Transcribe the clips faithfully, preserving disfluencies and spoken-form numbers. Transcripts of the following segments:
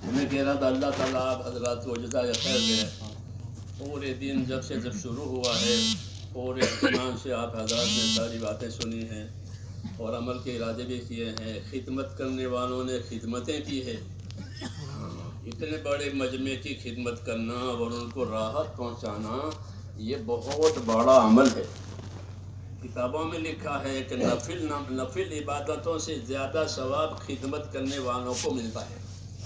میں کہہ رہا تھا اللہ تعالیٰ آپ حضرات کو جزائے خیر دے. پورے دن جب سے جب شروع ہوا ہے پورے اطمینان سے آپ حضرات نے ساری باتیں سنی ہیں اور عمل کے ارادے بھی کیے ہیں. خدمت کرنے والوں نے خدمتیں کی ہے. اتنے بڑے مجمع کی خدمت کرنا اور ان کو راحت پہنچانا یہ بہت بڑا عمل ہے. کتابوں میں لکھا ہے کہ نفل نفل عبادتوں سے زیادہ ثواب خدمت کرنے والوں کو ملتا ہے.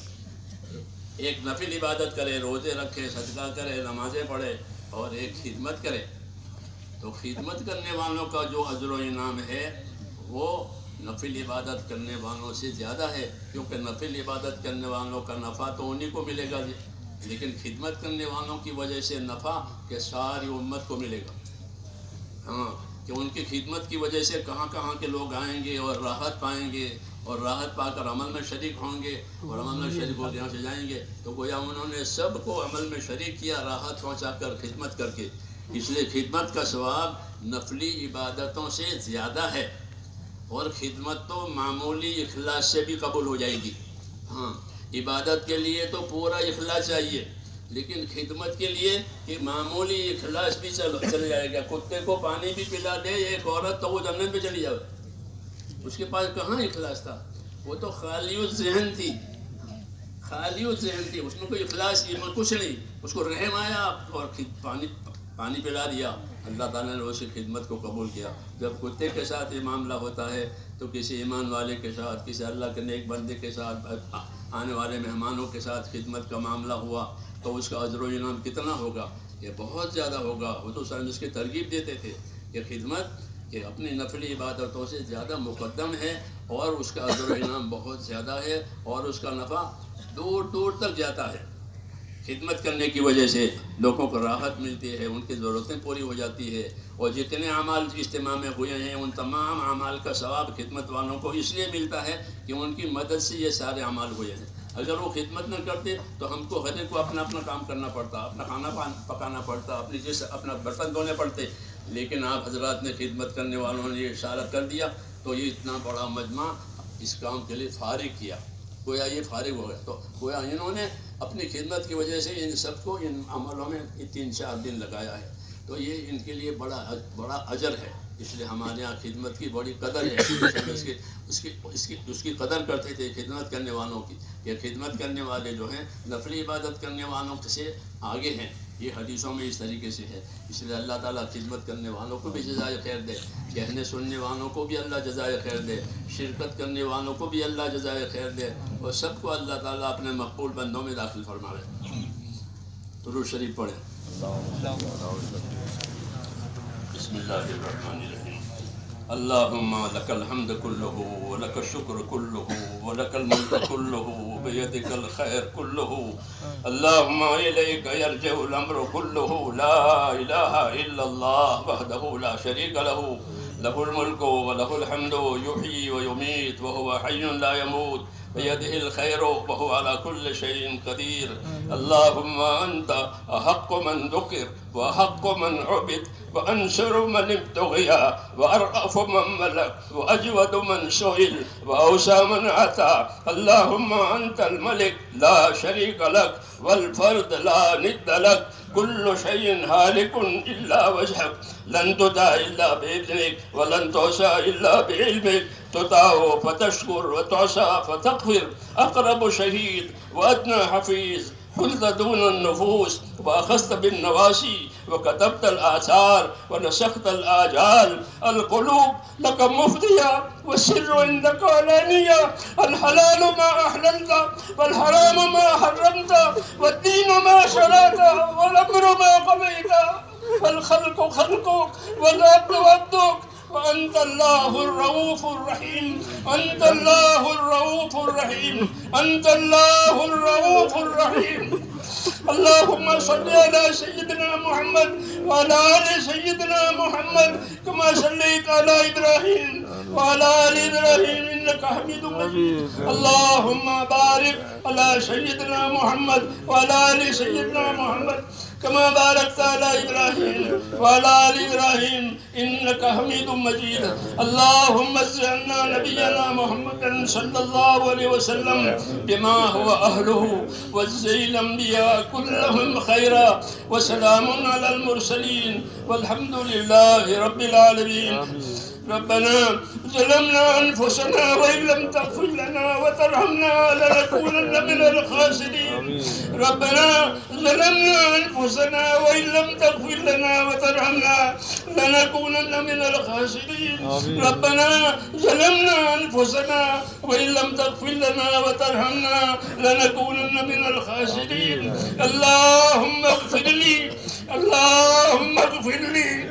ایک نفل عبادت کرے، روزے رکھے، صدقہ کرے، نمازیں پڑھے اور ایک خدمت کرے تو خدمت کرنے والوں کا جو اجر و انعام ہے وہ نفل عبادت کرنے والوں سے زیادہ ہے. کیونکہ نفل عبادت کرنے والوں کا نفع تو انہی کو ملے گا جی، لیکن خدمت کرنے والوں کی وجہ سے نفع کہ ساری امت کو ملے گا. ہاں کہ ان کی خدمت کی وجہ سے کہاں کہاں کے لوگ آئیں گے اور راحت پائیں گے اور راحت پا کر عمل میں شریک ہوں گے اور عمل میں شریک ہو کے یہاں سے جائیں گے. تو گویا انہوں نے سب کو عمل میں شریک کیا راحت پہنچا کر خدمت کر کے. اس لیے خدمت کا ثواب نفلی عبادتوں سے زیادہ ہے. اور خدمت تو معمولی اخلاص سے بھی قبول ہو جائے گی. ہاں عبادت کے لیے تو پورا اخلاص چاہیے، لیکن خدمت کے لیے کہ معمولی اخلاص بھی چل چل جائے گا. کتے کو پانی بھی پلا دے ایک عورت تو وہ جنت پہ چلی جائے. اس کے پاس کہاں اخلاص تھا؟ وہ تو خالی الذہن تھی، خالی الذہن تھی. اس میں کوئی اخلاص کچھ نہیں. اس کو رحم آیا اور پانی پانی پلا دیا. اللہ تعالیٰ نے اس کی خدمت کو قبول کیا. جب کتے کے ساتھ یہ معاملہ ہوتا ہے تو کسی ایمان والے کے ساتھ، کسی اللہ کے نیک بندے کے ساتھ، آنے والے مہمانوں کے ساتھ خدمت کا معاملہ ہوا تو اس کا اجر و انعام کتنا ہوگا؟ یہ بہت زیادہ ہوگا. وہ تو سر اس کی ترغیب دیتے تھے کہ خدمت کہ اپنی نفلی عبادتوں سے زیادہ مقدم ہے اور اس کا اجر و انعام بہت زیادہ ہے اور اس کا نفع دور دور تک جاتا ہے. خدمت کرنے کی وجہ سے لوگوں کو راحت ملتی ہے، ان کی ضرورتیں پوری ہو جاتی ہے. اور جتنے اعمال اجتماع میں ہوئے ہیں ان تمام اعمال کا ثواب خدمت والوں کو اس لیے ملتا ہے کہ ان کی مدد سے یہ سارے اعمال ہوئے ہیں. اگر وہ خدمت نہ کرتے تو ہم کو ہر ایک کو اپنا اپنا کام کرنا پڑتا، اپنا کھانا پکانا پڑتا، اپنی جس اپنا برتن دھونے پڑتے. لیکن آپ حضرات نے خدمت کرنے والوں نے یہ اشارہ کر دیا تو یہ اتنا بڑا مجمع اس کام کے لیے فارغ کیا. گویا یہ فارغ ہو گیا. تو گویا انہوں نے اپنی خدمت کی وجہ سے ان سب کو ان عملوں میں تین چار دن لگایا ہے. تو یہ ان کے لیے بڑا بڑا اجر ہے. اس لیے ہمارے یہاں خدمت کی بڑی قدر ہے. اس کی اس کی اس کی اس کی قدر کرتے تھے خدمت کرنے والوں کی. یہ خدمت کرنے والے جو ہیں نفلی عبادت کرنے والوں سے آگے ہیں. یہ حدیثوں میں اس طریقے سے ہے. اس لیے اللہ تعالیٰ خدمت کرنے والوں کو بھی جزائے خیر دے، کہنے سننے والوں کو بھی اللہ جزائے خیر دے، شرکت کرنے والوں کو بھی اللہ جزائے خیر دے اور سب کو اللہ تعالیٰ اپنے مقبول بندوں میں داخل فرمائے. درود شریف پڑھیں. بسم اللہ الرحمن الرحیم. اللہم لک الحمد کلہ ولک الشکر کلہ ولک الملک کلہ بیدک الخیر کلہ. اللہم الیک یرجع الامر کلہ لا الہ الا اللہ وحدہ لا شریک لہ لہ الملک ولہ الحمد یحیی ویمیت وہو حی لا یموت بيده الخير وهو على كل شيء قدير. اللهم أنت أحق من ذكر وأحق من عبد وأنصر من ابتغي وأرأف من ملك وأجود من سئل وأوسع من عطى. اللهم أنت الملك لا شريك لك والفرد لا ند لك. كل شيء هالك إلا وجهك لن تدع إلا بإذنك ولن تعصى إلا بعلمك. تطاع فتشكر وتعصى فتغفر. أقرب شهيد وأدنى حفيظ. حلت دون النفوس وأخذت بالنواسي وكتبت الآثار ونسخت الآجال. القلوب لك مفدية والسر عندك علانية. الحلال ما أحللت والحرام ما حرمت والدين ما شرعت والأمر ما قضيت. والخلق خلقك والعبد عبدك وأنت الله الرؤوف الرحيم. أنت الله الرؤوف الرحيم. أنت الله الرؤوف الرحيم. اللهم صل على سيدنا محمد وعلى آل سيدنا محمد كما صليت على إبراهيم وعلى آل إبراهيم إنك حميد مجيد. اللهم بارك على سيدنا محمد وعلى آل سيدنا محمد كما باركت على إبراهيم وعلى آل إبراهيم إنك حميد مجيد. اللهم اجعلنا نبينا محمدا صلى الله عليه وسلم بما هو أهله، واجزي الأنبياء كلهم خيرا، وسلام على المرسلين والحمد لله رب العالمين. ربنا ظلمنا أنفسنا وإن لم تغفر لنا وترحمنا لنكونن من الخاسرين. ربنا ظلمنا أنفسنا وإن لم تغفر لنا وترحمنا لنكونن من الخاسرين. ربنا ظلمنا أنفسنا وإن لم تغفر لنا وترحمنا لنكونن من الخاسرين. اللهم اغفر لي، اللهم اغفر لي،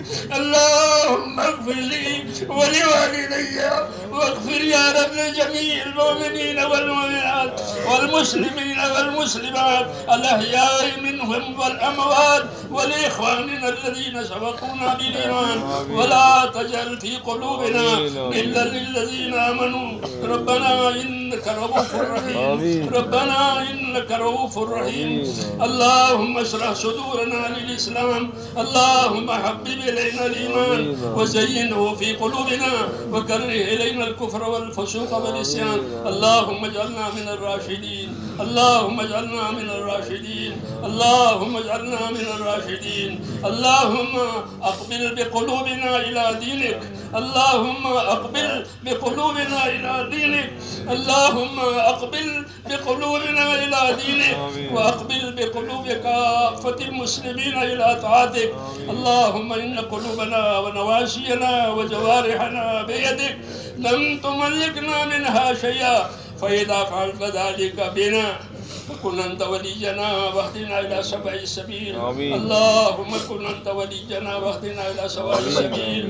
اللهم اغفر لي ولوالدي، واغفر يا رب لجميع المؤمنين والمؤمنات والمسلمين والمسلمات الأحياء منهم والأموات، ولإخواننا الذين سبقونا بالإيمان، ولا تجعل في قلوبنا إلا للذين آمنوا. ربنا إنك رؤوف رحيم، ربنا إنك رؤوف رحيم. اللهم اشرح صدورنا للإسلام، اللهم حبب إلينا الإيمان وزينه في قلوبنا، وكره إلينا الكفر والفسوق والعصيان. اللهم اجعلنا من الراشدين، اللهم اجعلنا من الراشدين، اللهم اجعلنا من الراشدين. اللهم أقبل بقلوبنا إلى دينك، اللهم أقبل بقلوبنا إلى دينك، اللهم أقبل بقلوبنا إلى دينك، وأقبل بقلوب كافة المسلمين إلى طاعتك. اللهم إن قلوبنا ونواسينا وجوارحنا بيدك، لم تملكنا منها شيئا، فإذا فعلت ذلك بنا فكن أنت ولينا واهدنا إلى سواء السبيل. اللهم كن أنت ولينا واهدنا إلى سواء السبيل.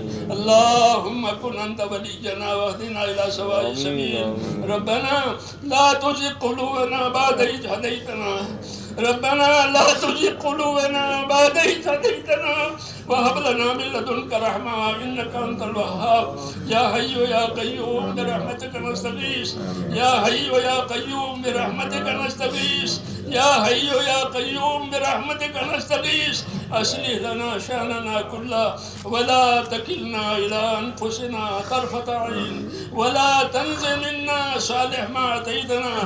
اللهم كن أنت ولينا واهدنا إلى سواء السبيل. ربنا لا تزغ قلوبنا بعد إذ هديتنا، ربنا لا تزغ قلوبنا بعد إذ هديتنا، وهب لنا من لدنك رحمة إنك أنت الوهاب. يا حي يا قيوم برحمتك نستغيث، يا حي يا قيوم برحمتك نستغيث، يا حي يا قيوم برحمتك نستغيث. أصلح لنا شأننا كله، ولا تكلنا إلى أنفسنا طرفة عين، ولا تنزع منا صالح ما أتيتنا.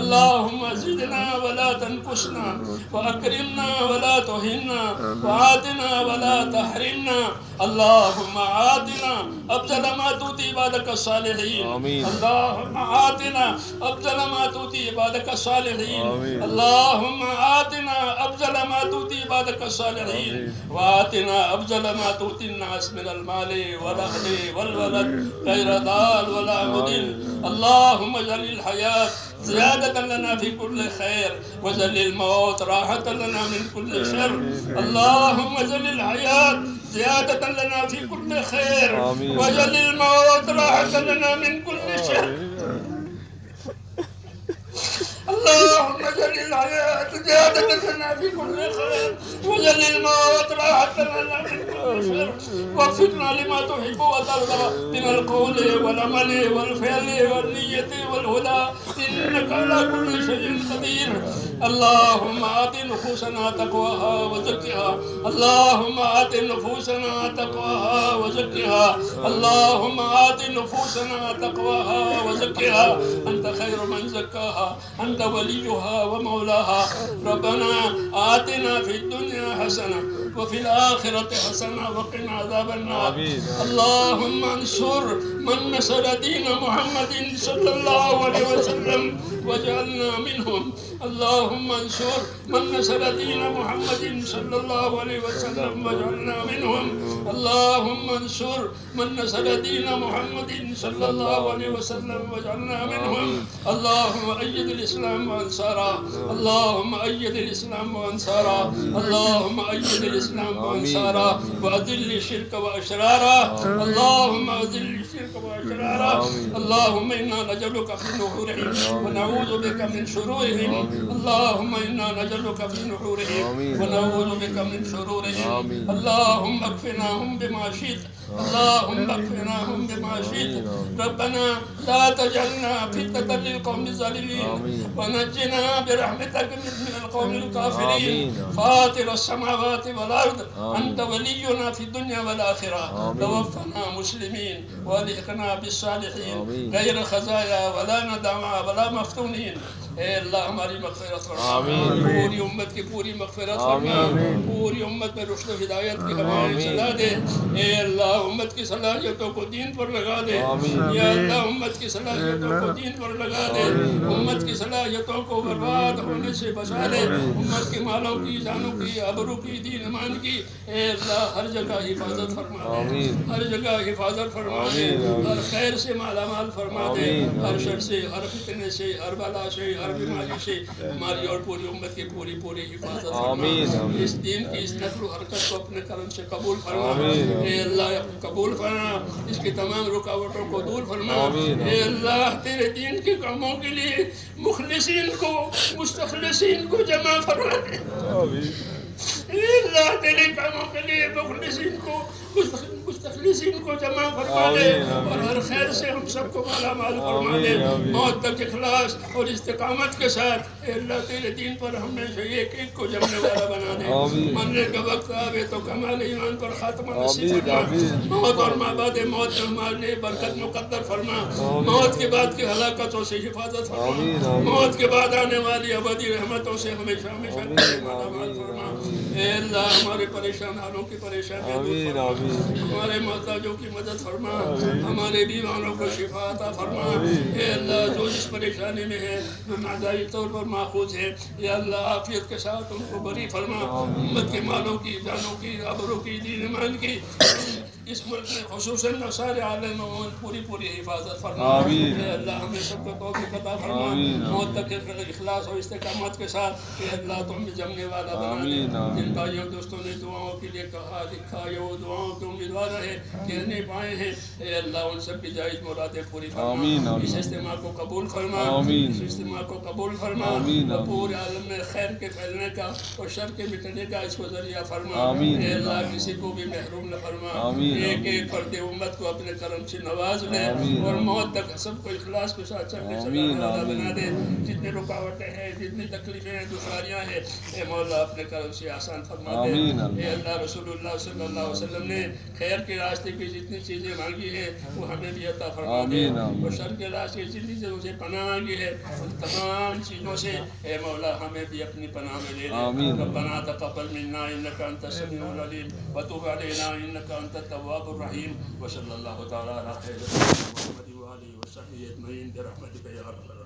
اللهم زدنا ولا تنقصنا، وأكرمنا ولا تهنا، وآتنا ولا تحرمنا. اللهم آتنا أفضل ما تؤتي عبادك الصالحين. اللهم آتنا أفضل ما تؤتي عبادك الصالحين. اللهم آتنا أفضل ما تؤتي عبادك الصالحين، وآتنا أفضل ما تؤتي الناس من المال والأهل والولد غير ضال ولا مضل. اللهم اجعل الحياة زيادة لنا في كل خير، واجعل الموت راحة لنا من كل شر. اللهم اجعل الحياة زيادة لنا في كل خير، واجعل الموت راحة لنا من كل شر. اللهم اجعل الحياة زيادة لنا في كل خير، واجعل الموت راحة لنا من كل شر. وفقنا لما تحب وترضى من القول والعمل والفعل والنية والهدى، إنك على كل شيء قدير. اللهم آت نفوسنا تقواها وزكها، اللهم آت نفوسنا تقواها وزكها، اللهم آت نفوسنا تقواها وزكها. أنت خير من زكاها، أنت وليها ومولاها. ربنا آتنا في الدنيا حسنة وفي الآخرة حسنة وقنا عذاب النار. اللهم انصر من نصر دين محمد صلى الله عليه وسلم واجعلنا منهم. اللهم انصر من نصر دين محمد صلى الله عليه وسلم واجعلنا منهم. اللهم انصر من نصر دين محمد صلى الله عليه وسلم واجعلنا منهم. اللهم أيد الإسلام وأنصاره، اللهم أيد الإسلام وأنصاره، اللهم أيد الإسلام وأنصاره، وأذل الشرك وأشراره. اللهم أذل الشرك والشرارة. اللهم إنا نجعلك في نحورهم ونعوذ بك من شرورهم. اللهم إنا نجعلك في نحورهم ونعوذ بك من شرورهم. اللهم اكفناهم بما شئت. اللهم اكفناهم بما شئت. ربنا لا تجعلنا فتنة للقوم الظالمين ونجنا برحمتك من القوم الكافرين. فاطر السماوات والأرض أنت ولينا في الدنيا والآخرة. توفنا مسلمين والحقنا بالصالحين غير خزايا ولا ندامى ولا مفتونين. اے اللہ ہماری مغفرت فرما، پوری امت کی پوری مغفرت فرما، پوری امت میں رشد و ہدایت کی ہوائیں چلا دے. اے اللہ امت کی صلاحیتوں کو دین پر لگا دے. یا اللہ امت کی صلاحیتوں کو دین پر لگا دے. امت کی صلاحیتوں کو برباد ہونے سے بچا لے. امت کے مالوں کی، جانوں کی، آبرو کی، دین ایمان کی اے اللہ ہر جگہ حفاظت فرما دے. ہر جگہ حفاظت فرما دے. ہر خیر سے مالا مال فرما دے. ہر شر سے، ہر فتنے سے، ہر بلا سے، ہر بیماری سے ہماری اور پوری امت کی پوری پوری حفاظت فرما. اس دین کی اس نقل و حرکت کو اپنے کرم سے قبول فرما. اے اللہ قبول فرما. اس کی تمام رکاوٹوں کو دور فرما. اے اللہ تیرے دین کے کاموں کے لیے مخلصین کو، مستخلصین کو جمع فرما دے. اے اللہ تیرے کاموں کے لیے مخلصین کو، مستخلصین کو جمع فرما دے اور ہر خیر سے ہم سب کو مالا مال فرما دے. موت تک اخلاص اور استقامت کے ساتھ اے اللہ تیرے دین پر ہمیشہ ایک ایک کو جمنے والا بنا دے. مرنے کا وقت آوے تو کمال ایمان پر خاتمہ نصیب فرما. موت اور ما بعد موت میں ہمارے برکت مقدر فرما. موت کے بعد کی ہلاکتوں سے حفاظت فرما. موت کے بعد آنے والی ابدی رحمتوں سے ہمیشہ ہمیشہ مالا مال فرما. اے اللہ ہمارے پریشان حالوں کی پریشانی دور فرما. ہمارے محتاجوں کی مدد فرما. ہمارے بیماروں کو شفا عطا فرما. اے اللہ جو اس پریشانی میں ہے، جو نادائی طور پر ماخوذ ہے، یا اللہ عافیت کے ساتھ ان کو بری فرما. امت کے مالوں کی، جانوں کی، آبروں کی، دین ایمان کی اس ملک میں خصوصاً سارے عالم میں پوری پوری حفاظت فرما. اے اللہ ہمیں سب کو توفیق عطا فرما. موت تک اخلاص اور استقامت کے ساتھ اے اللہ تم بھی جمنے والا بنا دے. جن بھائیوں دوستوں نے دعاؤں کے لیے کہا لکھا یا وہ دعاؤں کے امیدوار رہے کہنے پائے ہیں، اے اللہ ان سب کی جائز مرادیں پوری فرما. اس اجتماع کو قبول فرما. اس اجتماع کو قبول فرما. پورے عالم میں خیر کے پھیلنے کا اور شر کے مٹنے کا اس کو ذریعہ فرما. اے اللہ کسی کو بھی محروم نہ فرما. ایک ایک فرد امت کو اپنے کرم سے نواز لے اور موت تک سب کو اخلاص کے ساتھ چلنے چلانے والا بنا دے. جتنی رکاوٹیں ہیں، جتنی تکلیفیں ہیں، دشواریاں ہیں، اے مولا اپنے کرم سے آسان فرما دے. اے اللہ رسول اللہ صلی اللہ علیہ وسلم نے خیر کے راستے کی جتنی چیزیں مانگی ہیں وہ ہمیں بھی عطا فرما دے. اور شر کے راستے کی جتنی چیزوں سے پناہ مانگی ہے ان تمام چیزوں سے اے مولا ہمیں بھی اپنی پناہ میں لے لے. ربنا تقبل منا انك انت السميع العليم وتب علينا انك انت التواب الرحيم. وصلى الله تعالى على خير محمد وآله وصحبه أجمعين برحمتك يا رب العالمين.